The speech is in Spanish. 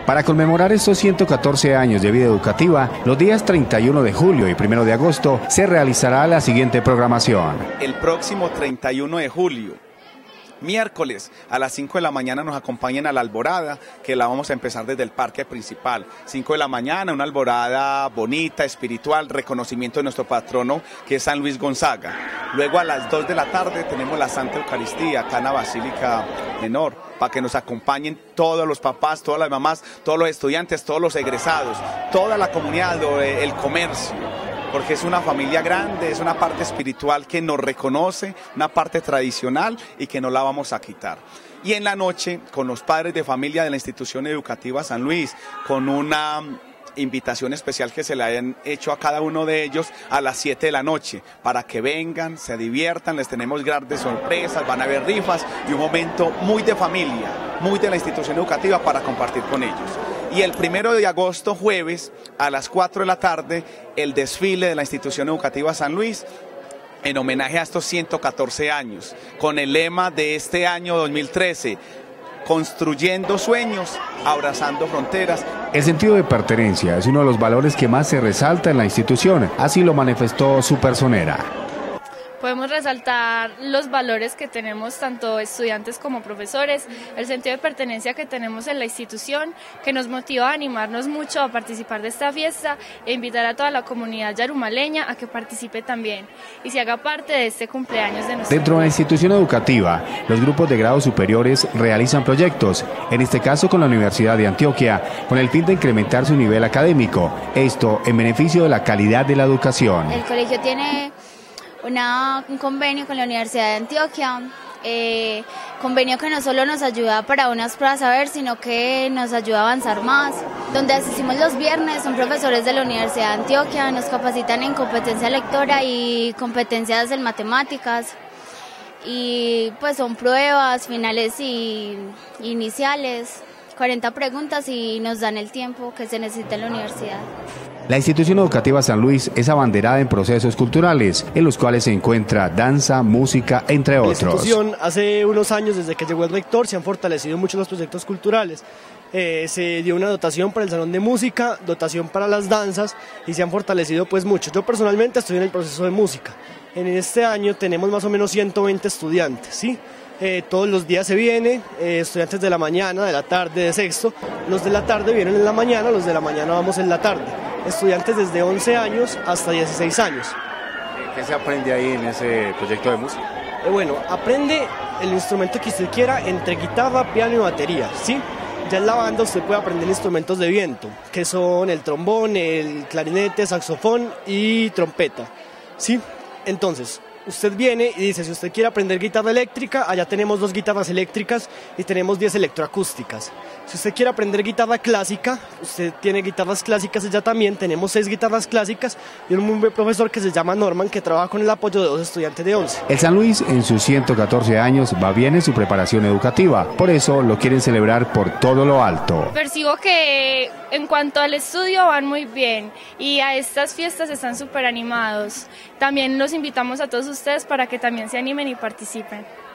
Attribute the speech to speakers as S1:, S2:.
S1: Para conmemorar estos 114 años de vida educativa, los días 31 de julio y 1 de agosto se realizará la siguiente programación.
S2: El próximo 31 de julio, miércoles a las 5 de la mañana nos acompañan a la alborada, que la vamos a empezar desde el parque principal. 5 de la mañana, una alborada bonita, espiritual, reconocimiento de nuestro patrono, que es San Luis Gonzaga. Luego a las 2 de la tarde tenemos la Santa Eucaristía, acá en la Basílica Menor, para que nos acompañen todos los papás, todas las mamás, todos los estudiantes, todos los egresados, toda la comunidad, el comercio, porque es una familia grande, es una parte espiritual que nos reconoce, una parte tradicional y que no la vamos a quitar. Y en la noche, con los padres de familia de la institución educativa San Luis, con una invitación especial que se le hayan hecho a cada uno de ellos a las 7 de la noche, para que vengan, se diviertan, les tenemos grandes sorpresas, van a haber rifas y un momento muy de familia, muy de la institución educativa para compartir con ellos. Y el 1 de agosto, jueves, a las 4 de la tarde, el desfile de la institución educativa San Luis, en homenaje a estos 114 años, con el lema de este año 2013, construyendo sueños, abrazando fronteras.
S1: El sentido de pertenencia es uno de los valores que más se resalta en la institución, así lo manifestó su personera.
S3: Podemos resaltar los valores que tenemos tanto estudiantes como profesores, el sentido de pertenencia que tenemos en la institución, que nos motiva a animarnos mucho a participar de esta fiesta e invitar a toda la comunidad yarumaleña a que participe también y se haga parte de este cumpleaños de nosotros.
S1: Dentro de la institución educativa, los grupos de grados superiores realizan proyectos, en este caso con la Universidad de Antioquia, con el fin de incrementar su nivel académico, esto en beneficio de la calidad de la educación.
S4: El colegio tiene un convenio con la Universidad de Antioquia, convenio que no solo nos ayuda para unas pruebas a ver, sino que nos ayuda a avanzar más. Donde asistimos los viernes son profesores de la Universidad de Antioquia, nos capacitan en competencia lectora y competencias en matemáticas, y pues son pruebas finales y iniciales, 40 preguntas y nos dan el tiempo que se necesita en la universidad.
S1: La institución educativa San Luis es abanderada en procesos culturales, en los cuales se encuentra danza, música, entre otros.
S5: La institución hace unos años, desde que llegó el rector, se han fortalecido mucho los proyectos culturales. Se dio una dotación para el salón de música, dotación para las danzas y se han fortalecido pues mucho. Yo personalmente estoy en el proceso de música. En este año tenemos más o menos 120 estudiantes, ¿sí? Todos los días se viene, estudiantes de la mañana, de la tarde, de sexto. Los de la tarde vienen en la mañana, los de la mañana vamos en la tarde. Estudiantes desde 11 años hasta 16 años.
S1: ¿Qué se aprende ahí en ese proyecto de música?
S5: Bueno, aprende el instrumento que usted quiera entre guitarra, piano y batería, ¿sí? Ya en la banda usted puede aprender instrumentos de viento, que son el trombón, el clarinete, saxofón y trompeta, ¿sí? Entonces, usted viene y dice, si usted quiere aprender guitarra eléctrica, allá tenemos 2 guitarras eléctricas y tenemos 10 electroacústicas. Si usted quiere aprender guitarra clásica, usted tiene guitarras clásicas allá también, tenemos 6 guitarras clásicas y un muy buen profesor que se llama Norman, que trabaja con el apoyo de 2 estudiantes de 11.
S1: El San Luis en sus 114 años va bien en su preparación educativa, por eso lo quieren celebrar por todo lo alto.
S3: Percibo que en cuanto al estudio van muy bien y a estas fiestas están súper animados. También los invitamos a todos ustedes para que también se animen y participen.